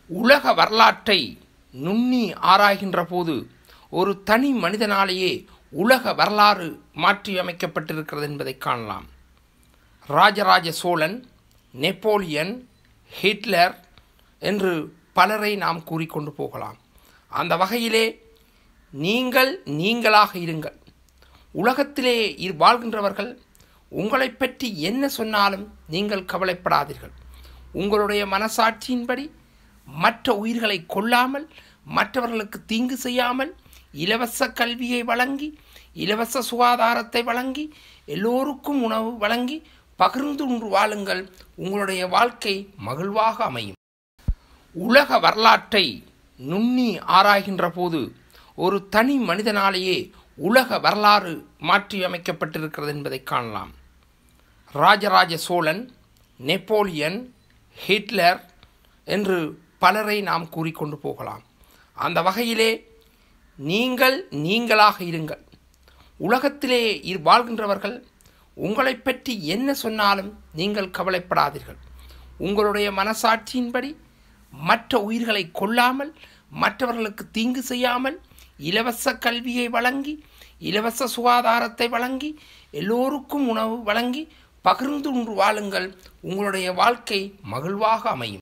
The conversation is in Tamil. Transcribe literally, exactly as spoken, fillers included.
உலக வரலாற்றை நுண்ணி ஆராய்கின்ற போது ஒரு தனி மனிதனாலேயே உலக வரலாறு மாற்றியமைக்கப்பட்டிருக்கிறது என்பதை காணலாம். ராஜராஜ சோழன், நெப்போலியன், ஹிட்லர் என்று பலரை நாம் கூறிக்கொண்டு போகலாம். அந்த வகையிலே நீங்கள் நீங்களாக இருங்கள். உலகத்திலே வாழ்கின்றவர்கள் உங்களை பற்றி என்ன சொன்னாலும் நீங்கள் கவலைப்படாதீர்கள். உங்களுடைய மனசாட்சியின்படி மற்ற உயிர்களை கொல்லாமல், மற்றவர்களுக்கு தீங்கு செய்யாமல், இலவச கல்வியை வழங்கி, இலவச சுகாதாரத்தை வழங்கி, எல்லோருக்கும் உணவு வழங்கி பகிர்ந்து உண்டு வாழுங்கள். உங்களுடைய வாழ்க்கை மகிழ்வாக அமையும். உலக வரலாற்றை நுண்ணி ஆராய்கின்ற போது ஒரு தனி மனிதனாலேயே உலக வரலாறு மாற்றியமைக்கப்பட்டிருக்கிறது என்பதை காணலாம். ராஜராஜ சோழன், நெப்போலியன், ஹிட்லர் என்று பலரை நாம் கூறிக்கொண்டு போகலாம். அந்த வகையிலே நீங்கள் நீங்களாக இருங்கள். உலகத்திலே வாழ்கின்றவர்கள் உங்களை பற்றி என்ன சொன்னாலும் நீங்கள் கவலைப்படாதீர்கள். உங்களுடைய மனசாட்சியின்படி மற்ற உயிர்களை கொல்லாமல், மற்றவர்களுக்கு தீங்கு செய்யாமல், இலவச கல்வியை வழங்கி, இலவச சுகாதாரத்தை வழங்கி, எல்லோருக்கும் உணவு வழங்கி பகிர்ந்து உண்டு வாழுங்கள். உங்களுடைய வாழ்க்கை மகிழ்வாக அமையும்.